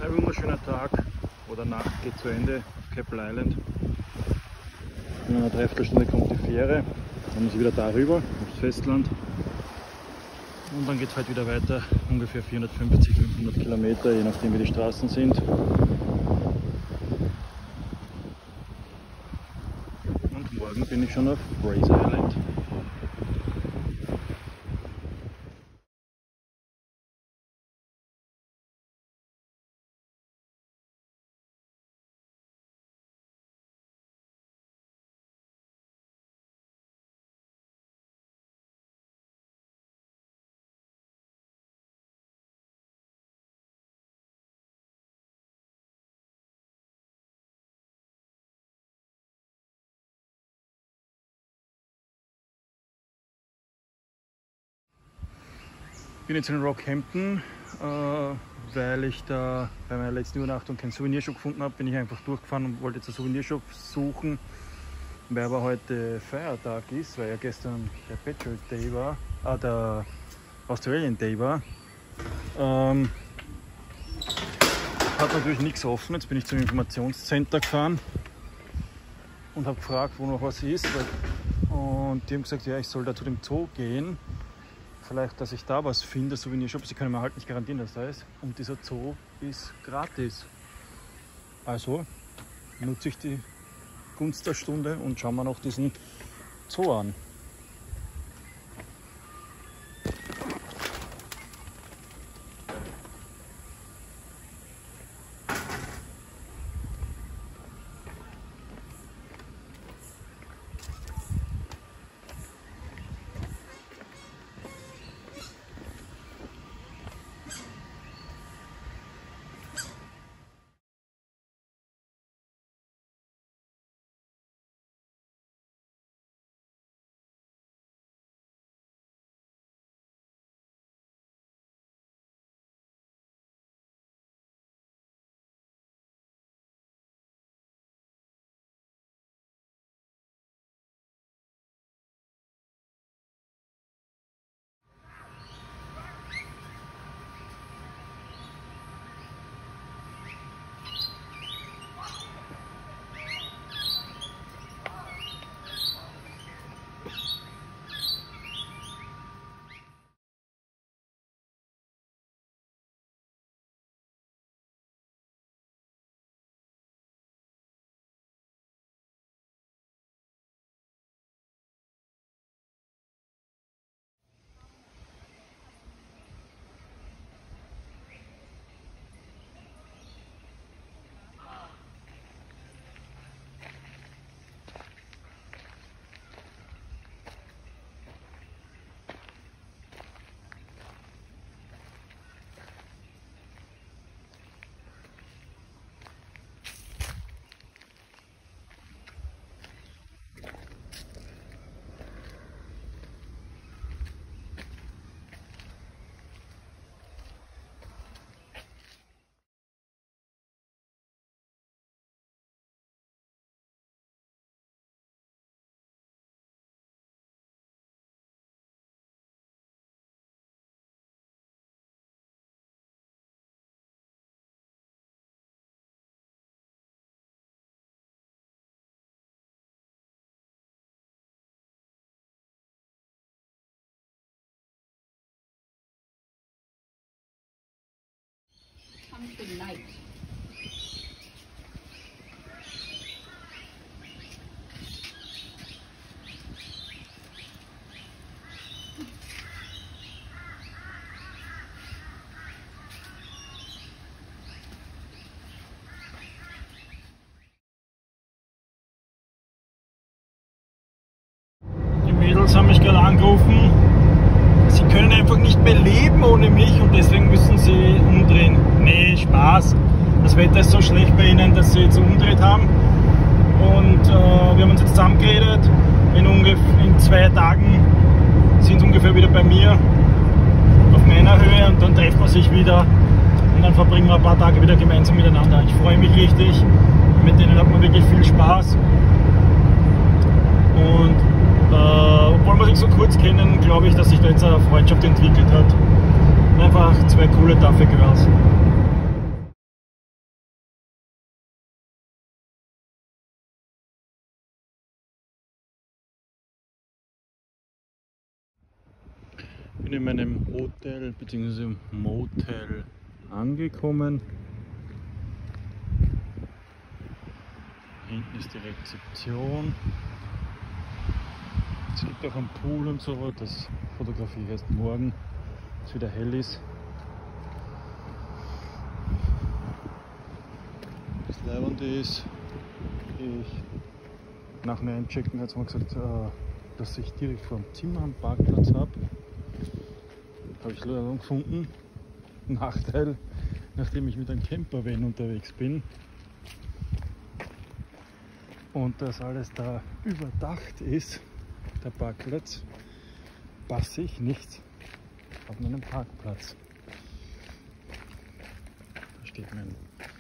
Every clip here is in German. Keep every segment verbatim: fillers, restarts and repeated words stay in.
Ein wunderschöner Tag oder Nacht geht zu Ende auf Keppel Island. In einer Dreiviertelstunde kommt die Fähre, dann muss ich wieder darüber aufs Festland. Und dann geht es heute wieder weiter, ungefähr vierhundertfünfzig, fünfhundert Kilometer, je nachdem wie die Straßen sind. Und morgen bin ich schon auf Fraser Island. Ich bin jetzt in Rockhampton, äh, weil ich da bei meiner letzten Übernachtung keinen Souvenirshop gefunden habe. Bin ich einfach durchgefahren und wollte jetzt einen Souvenirshop suchen, weil aber heute Feiertag ist, weil ja gestern der Patriot Day war, ah, der Australian Day war. Ähm, hat natürlich nichts offen. Jetzt bin ich zum Informationscenter gefahren und habe gefragt, wo noch was ist. Und die haben gesagt, ja, ich soll da zu dem Zoo gehen. Vielleicht, dass ich da was finde, Souvenirshop. Sie können mir halt nicht garantieren, dass da ist. Und dieser Zoo ist gratis. Also nutze ich die Gunst der Stunde und schauen wir noch diesen Zoo an. Light. Die Mädels haben mich gerade angerufen. Sie können einfach nicht mehr leben ohne mich und deswegen müssen sie umdrehen. Nee, Spaß. Das Wetter ist so schlecht bei ihnen, dass sie jetzt umgedreht haben. Und äh, wir haben uns jetzt zusammengeredet. In, ungefähr, in zwei Tagen sind sie ungefähr wieder bei mir auf meiner Höhe und dann treffen wir sich wieder und dann verbringen wir ein paar Tage wieder gemeinsam miteinander. Ich freue mich richtig. Mit denen hat man wirklich viel Spaß. Und äh, obwohl wir sich so kurz kennen, glaube ich, dass sich da jetzt eine Freundschaft entwickelt hat. Einfach zwei coole, taffe Girls. bin in meinem Hotel bzw. Motel angekommen. Hinten ist die Rezeption. Es gibt auch einen Pool und so, das fotografiere ich erst morgen, wenn es wieder hell ist. Das Leibende ist, ich nach dem Einchecken hat es mir gesagt, dass ich direkt vor dem Zimmer einen Parkplatz habe. Habe ich leider gefunden. Nachteil, nachdem ich mit einem Campervan unterwegs bin und das alles da überdacht ist, der Parkplatz, passe ich nicht auf meinen Parkplatz. Da steht mein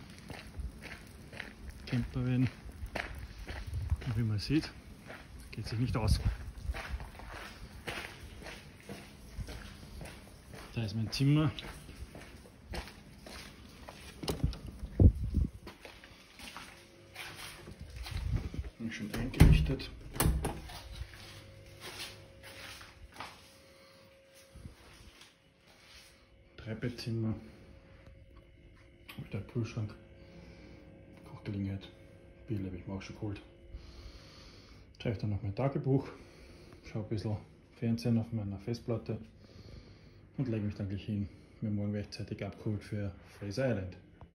Campervan und wie man sieht, geht sich nicht aus. Da ist mein Zimmer. Bin schon eingerichtet. Drei Bettzimmer. Der Kühlschrank. Kochgelegenheit. Bier habe ich mir auch schon geholt. Schreibe dann noch mein Tagebuch. Schaue ein bisschen Fernsehen auf meiner Festplatte. Und lege mich dann gleich hin. Mir morgen rechtzeitig abgeholt für Fraser Island.